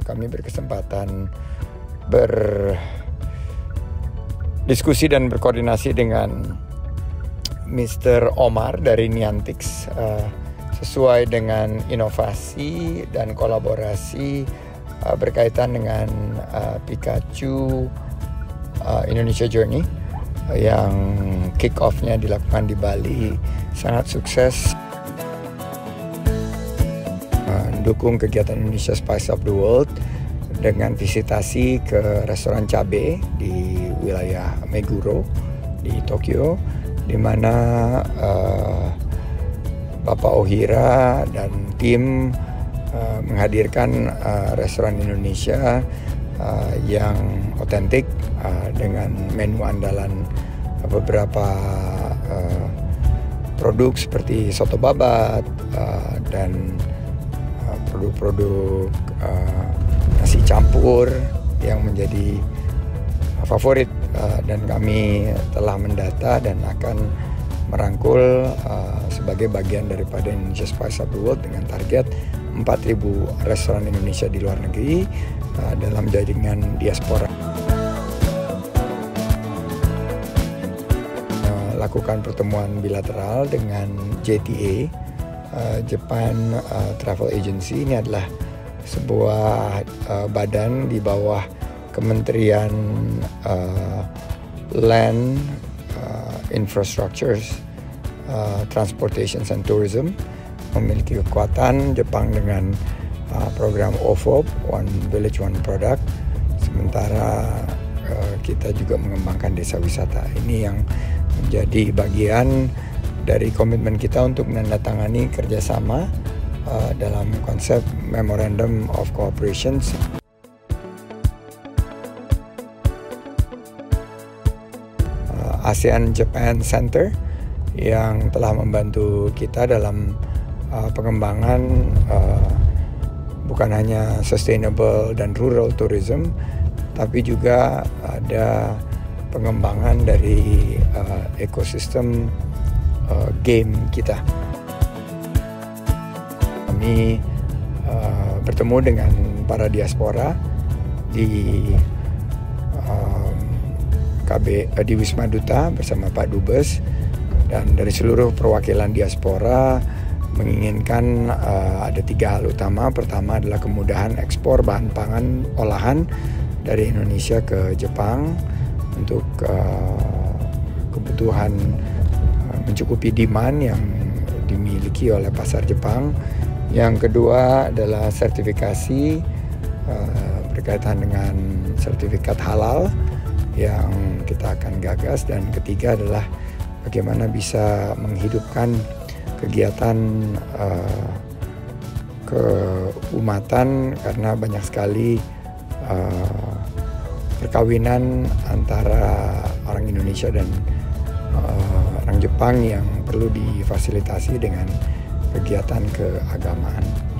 kami berkesempatan berdiskusi dan berkoordinasi dengan Mr. Omar dari Niantic sesuai dengan inovasi dan kolaborasi berkaitan dengan Pikachu Indonesia Journey yang kick off-nya dilakukan di Bali, sangat sukses. Mendukung kegiatan Indonesia Spice of the World dengan visitasi ke restoran cabe di wilayah Meguro di Tokyo, di mana Bapak Ohira dan tim menghadirkan restoran Indonesia yang otentik dengan menu andalan beberapa produk seperti soto babat dan produk-produk nasi campur yang menjadi favorit, dan kami telah mendata dan akan merangkul sebagai bagian daripada Indonesia Spice of the World dengan target 4.000 restoran Indonesia di luar negeri dalam jaringan diaspora. Lakukan pertemuan bilateral dengan JTA, Japan Travel Agency. Ini adalah sebuah badan di bawah Kementerian Land, Infrastructure, Transportation and Tourism, memiliki kekuatan. Jepang dengan program OVOP, One Village One Product, sementara kita juga mengembangkan desa wisata. Ini yang menjadi bagian dari komitmen kita untuk menandatangani kerjasama dalam konsep Memorandum of Cooperation. ASEAN Japan Center yang telah membantu kita dalam pengembangan bukan hanya sustainable dan rural tourism, tapi juga ada pengembangan dari ekosistem game kita. Kami bertemu dengan para diaspora di di Wisma Duta bersama Pak Dubes, dan dari seluruh perwakilan diaspora menginginkan ada 3 hal utama. Pertama adalah kemudahan ekspor bahan pangan olahan dari Indonesia ke Jepang untuk kebutuhan mencukupi demand yang dimiliki oleh pasar Jepang. Yang kedua adalah sertifikasi berkaitan dengan sertifikat halal yang kita akan gagas, dan ketiga adalah bagaimana bisa menghidupkan kegiatan keumatan, karena banyak sekali perkawinan antara orang Indonesia dan orang Jepang yang perlu difasilitasi dengan kegiatan keagamaan.